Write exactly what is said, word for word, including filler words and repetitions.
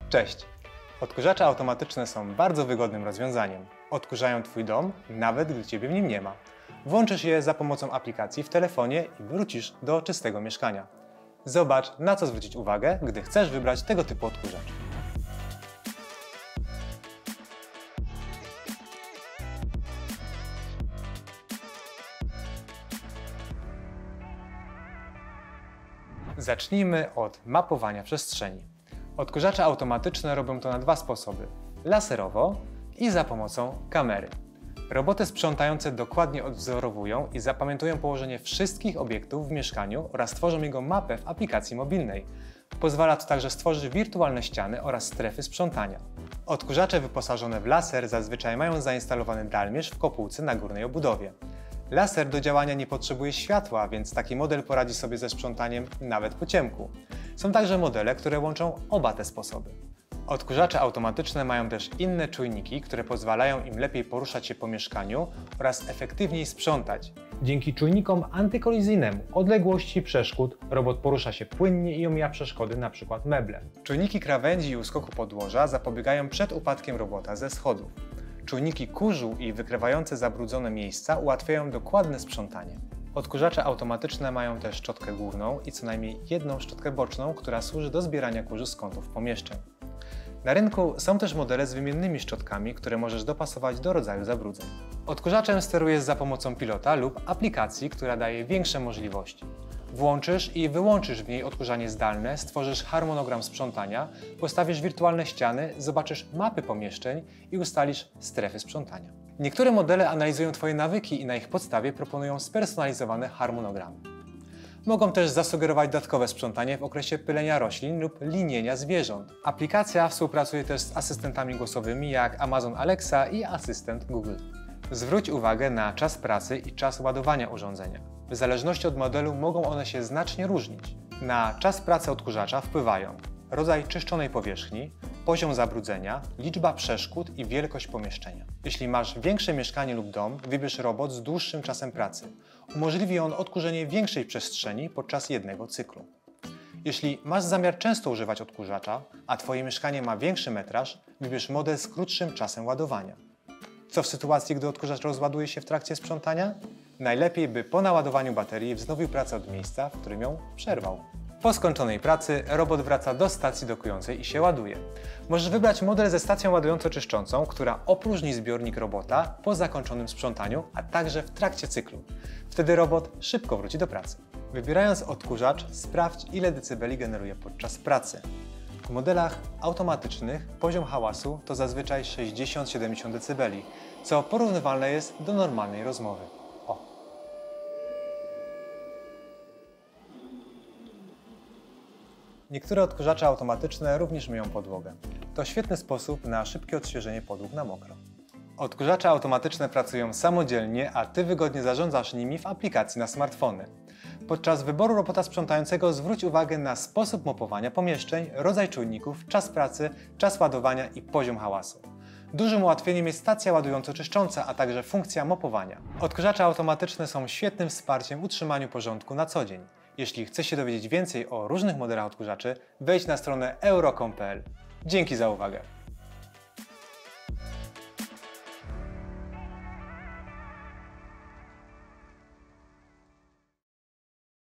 Cześć! Odkurzacze automatyczne są bardzo wygodnym rozwiązaniem. Odkurzają Twój dom, nawet gdy Ciebie w nim nie ma. Włączysz je za pomocą aplikacji w telefonie i wrócisz do czystego mieszkania. Zobacz, na co zwrócić uwagę, gdy chcesz wybrać tego typu odkurzacz. Zacznijmy od mapowania przestrzeni. Odkurzacze automatyczne robią to na dwa sposoby: laserowo i za pomocą kamery. Roboty sprzątające dokładnie odwzorowują i zapamiętują położenie wszystkich obiektów w mieszkaniu oraz tworzą jego mapę w aplikacji mobilnej. Pozwala to także stworzyć wirtualne ściany oraz strefy sprzątania. Odkurzacze wyposażone w laser zazwyczaj mają zainstalowany dalmierz w kopułce na górnej obudowie. Laser do działania nie potrzebuje światła, więc taki model poradzi sobie ze sprzątaniem nawet po ciemku. Są także modele, które łączą oba te sposoby. Odkurzacze automatyczne mają też inne czujniki, które pozwalają im lepiej poruszać się po mieszkaniu oraz efektywniej sprzątać. Dzięki czujnikom antykolizyjnemu odległości przeszkód robot porusza się płynnie i omija przeszkody, np. meble. Czujniki krawędzi i uskoku podłoża zapobiegają przed upadkiem robota ze schodów. Czujniki kurzu i wykrywające zabrudzone miejsca ułatwiają dokładne sprzątanie. Odkurzacze automatyczne mają też szczotkę górną i co najmniej jedną szczotkę boczną, która służy do zbierania kurzu z kątów pomieszczeń. Na rynku są też modele z wymiennymi szczotkami, które możesz dopasować do rodzaju zabrudzeń. Odkurzaczem sterujesz za pomocą pilota lub aplikacji, która daje większe możliwości. Włączysz i wyłączysz w niej odkurzanie zdalne, stworzysz harmonogram sprzątania, postawisz wirtualne ściany, zobaczysz mapy pomieszczeń i ustalisz strefy sprzątania. Niektóre modele analizują Twoje nawyki i na ich podstawie proponują spersonalizowane harmonogramy. Mogą też zasugerować dodatkowe sprzątanie w okresie pylenia roślin lub linienia zwierząt. Aplikacja współpracuje też z asystentami głosowymi jak Amazon Alexa i asystent Google. Zwróć uwagę na czas pracy i czas ładowania urządzenia. W zależności od modelu mogą one się znacznie różnić. Na czas pracy odkurzacza wpływają rodzaj czyszczonej powierzchni, poziom zabrudzenia, liczba przeszkód i wielkość pomieszczenia. Jeśli masz większe mieszkanie lub dom, wybierz robot z dłuższym czasem pracy. Umożliwi on odkurzenie większej przestrzeni podczas jednego cyklu. Jeśli masz zamiar często używać odkurzacza, a Twoje mieszkanie ma większy metraż, wybierz model z krótszym czasem ładowania. Co w sytuacji, gdy odkurzacz rozładuje się w trakcie sprzątania? Najlepiej, by po naładowaniu baterii wznowił pracę od miejsca, w którym ją przerwał. Po skończonej pracy robot wraca do stacji dokującej i się ładuje. Możesz wybrać model ze stacją ładująco-czyszczącą, która opróżni zbiornik robota po zakończonym sprzątaniu, a także w trakcie cyklu. Wtedy robot szybko wróci do pracy. Wybierając odkurzacz, sprawdź, ile decybeli generuje podczas pracy. W modelach automatycznych poziom hałasu to zazwyczaj sześćdziesiąt do siedemdziesięciu decybeli, co porównywalne jest do normalnej rozmowy. O. Niektóre odkurzacze automatyczne również myją podłogę. To świetny sposób na szybkie odświeżenie podłóg na mokro. Odkurzacze automatyczne pracują samodzielnie, a Ty wygodnie zarządzasz nimi w aplikacji na smartfony. Podczas wyboru robota sprzątającego zwróć uwagę na sposób mopowania pomieszczeń, rodzaj czujników, czas pracy, czas ładowania i poziom hałasu. Dużym ułatwieniem jest stacja ładująco-czyszcząca, a także funkcja mopowania. Odkurzacze automatyczne są świetnym wsparciem w utrzymaniu porządku na co dzień. Jeśli chcesz się dowiedzieć więcej o różnych modelach odkurzaczy, wejdź na stronę euro kropka com kropka p l. Dzięki za uwagę!